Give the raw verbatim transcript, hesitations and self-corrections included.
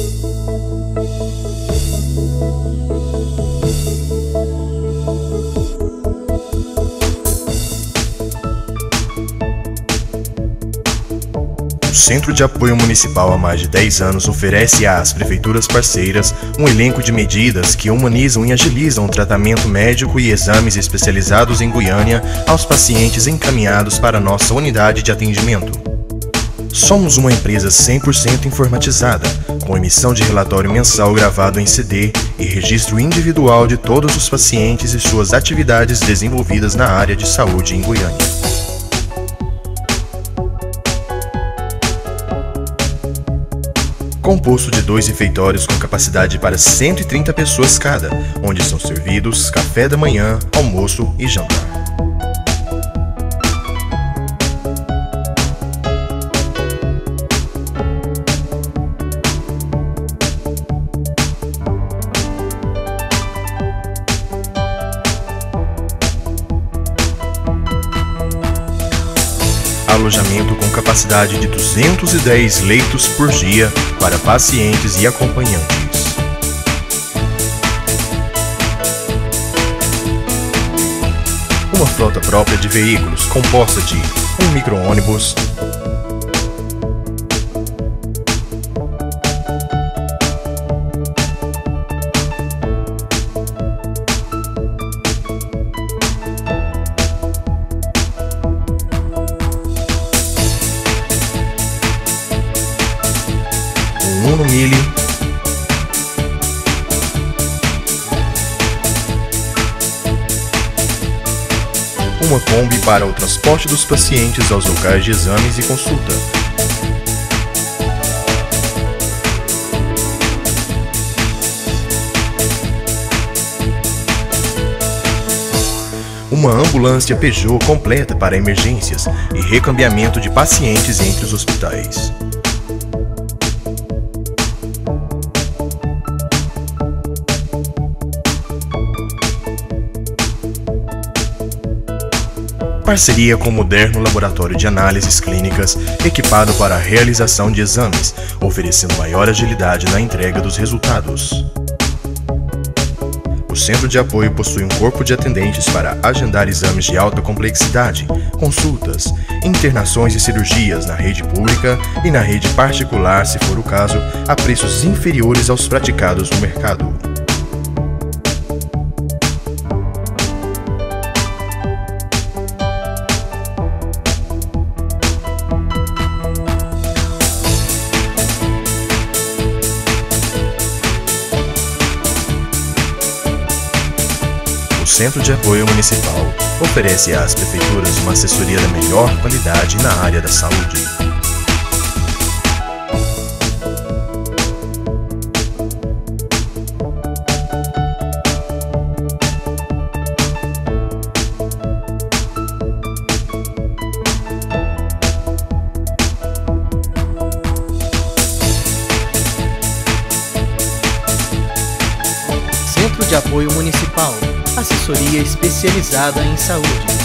O Centro de Apoio Municipal há mais de dez anos oferece às prefeituras parceiras um elenco de medidas que humanizam e agilizam o tratamento médico e exames especializados em Goiânia aos pacientes encaminhados para nossa unidade de atendimento. Somos uma empresa cem por cento informatizada, com emissão de relatório mensal gravado em C D e registro individual de todos os pacientes e suas atividades desenvolvidas na área de saúde em Goiânia. Composto de dois refeitórios com capacidade para cento e trinta pessoas cada, onde são servidos café da manhã, almoço e jantar. Alojamento com capacidade de duzentos e dez leitos por dia para pacientes e acompanhantes. Uma frota própria de veículos composta de um micro-ônibus, um Uno Mille, uma Kombi para o transporte dos pacientes aos locais de exames e consulta, uma ambulância Peugeot completa para emergências e recambiamento de pacientes entre os hospitais. Parceria com o moderno laboratório de análises clínicas equipado para a realização de exames, oferecendo maior agilidade na entrega dos resultados. O Centro de Apoio possui um corpo de atendentes para agendar exames de alta complexidade, consultas, internações e cirurgias na rede pública e na rede particular, se for o caso, a preços inferiores aos praticados no mercado. O Centro de Apoio Municipal oferece às prefeituras uma assessoria da melhor qualidade na área da saúde. Centro de Apoio Municipal. Assessoria especializada em saúde.